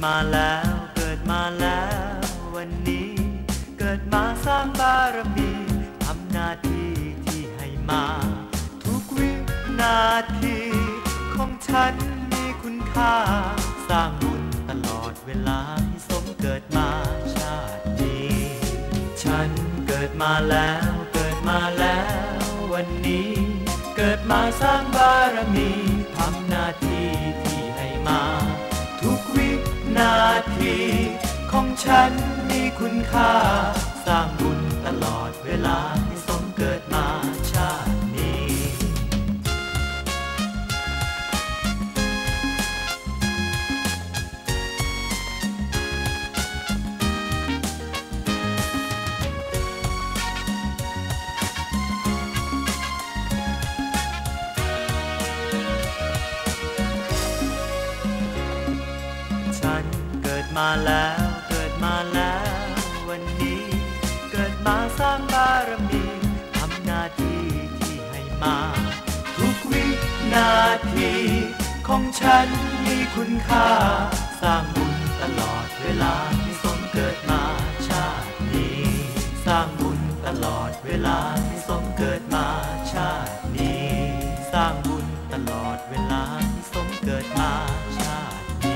มาแล้วเกิดมาแล้ววันนี้เกิดมาสร้างบารมีทำหน้าที่ที่ให้มาทุกวินาทีของฉันมีคุณค่าสร้างบุญตลอดเวลาที่สมเกิดมาชาตินี้ฉันเกิดมาแล้วเกิดมาแล้ววันนี้เกิดมาสร้างบารมีทำหน้าที่ที่ให้มาทุกวินาทีของฉันมีคุณค่าสร้างบุญตลอดเวลาที่สมเกิดมาชาตินี้ฉันเกิดมาแล้วเกิดมาแล้ววันนี้เกิดมาสร้างบารมีทำหน้าที่ที่ให้มาทุกวินาทีของฉันมีคุณค่าสร้างบุญตลอดเวลาที่สมเกิดมาชาตินี้สร้างบุญตลอดเวลาที่สมเกิดมาชาตินี้สร้างบุญตลอดเวลาที่สมเกิดมาชาตินี้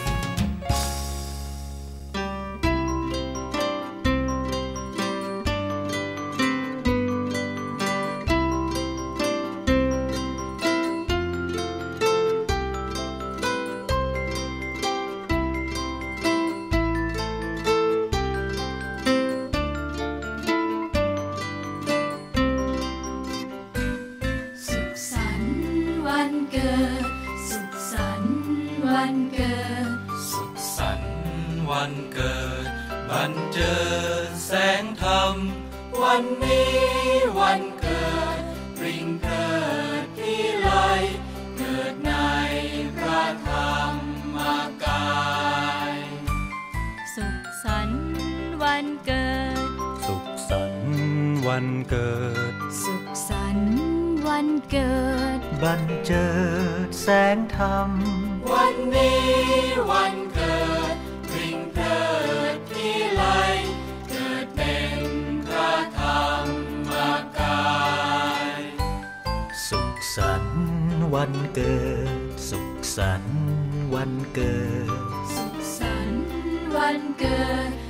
วันเกิดสุขสันต์วันเกิดสุขสันต์วันเกิดบันเจิดแสงธรรมวันนี้วันเกิดปริ่งเกิดที่ไลเกิดในพระธรรมกายสุขสันต์วันเกิดสุขสันต์วันเกิดสุขสันต์วันเกิดบันเจิดแสงธรรมวันนี้วันเกิดปริ่งเกิดที่ไลเกิดเป็นพระธรรมกายสุขสันต์วันเกิดสุขสันต์วันเกิดสุขสันต์วันเกิด